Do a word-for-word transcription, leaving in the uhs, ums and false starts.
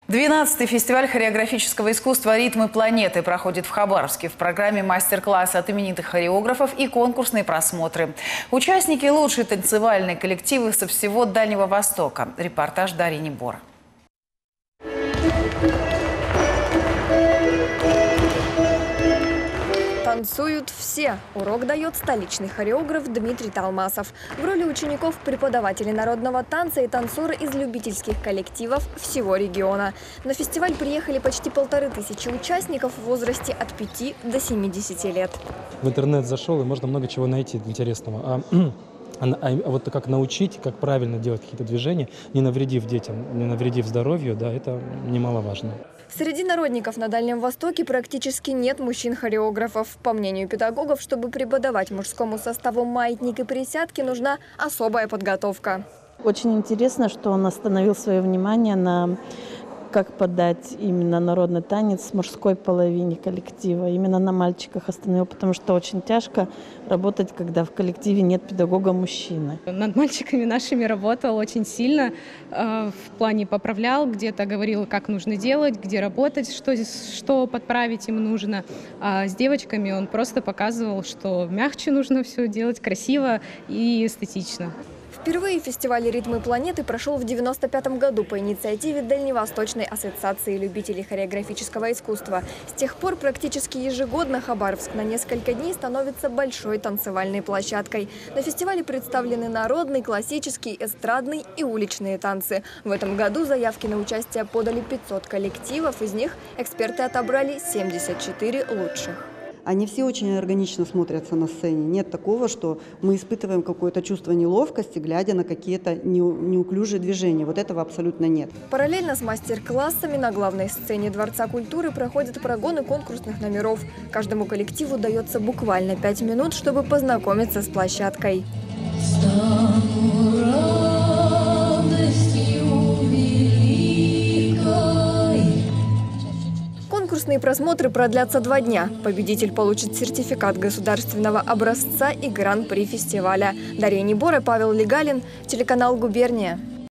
двенадцатый фестиваль хореографического искусства «Ритмы планеты» проходит в Хабаровске. В программе мастер-классы от именитых хореографов и конкурсные просмотры. Участники – лучшие танцевальные коллективы со всего Дальнего Востока. Репортаж Дарьи Небора. Танцуют все. Урок дает столичный хореограф Дмитрий Талмасов. В роли учеников преподаватели народного танца и танцоры из любительских коллективов всего региона. На фестиваль приехали почти полторы тысячи участников в возрасте от пяти до семидесяти лет. В интернет зашел, и можно много чего найти интересного. А, а вот как научить, как правильно делать какие-то движения, не навредив детям, не навредив здоровью, да, это немаловажно. Среди народников на Дальнем Востоке практически нет мужчин-хореографов. По мнению педагогов, чтобы преподавать мужскому составу маятник и присядки, нужна особая подготовка. Очень интересно, что он остановил свое внимание на как подать именно народный танец мужской половине коллектива. Именно на мальчиках остановил, потому что очень тяжко работать, когда в коллективе нет педагога-мужчины. Над мальчиками нашими работал очень сильно, э, в плане поправлял, где-то говорил, как нужно делать, где работать, что, что подправить им нужно. А с девочками он просто показывал, что мягче нужно все делать, красиво и эстетично. Впервые фестиваль «Ритмы планеты» прошел в девяносто пятом году по инициативе Дальневосточной ассоциации любителей хореографического искусства. С тех пор практически ежегодно Хабаровск на несколько дней становится большой танцевальной площадкой. На фестивале представлены народный, классический, эстрадный и уличные танцы. В этом году заявки на участие подали пятьсот коллективов, из них эксперты отобрали семьдесят четыре лучших. Они все очень органично смотрятся на сцене. Нет такого, что мы испытываем какое-то чувство неловкости, глядя на какие-то неуклюжие движения. Вот этого абсолютно нет. Параллельно с мастер-классами на главной сцене Дворца культуры проходят прогоны конкурсных номеров. Каждому коллективу дается буквально пять минут, чтобы познакомиться с площадкой. Конкурсные просмотры продлятся два дня. Победитель получит сертификат государственного образца и гран-при фестиваля. Дарья Небора, Павел Легалин, телеканал «Губерния».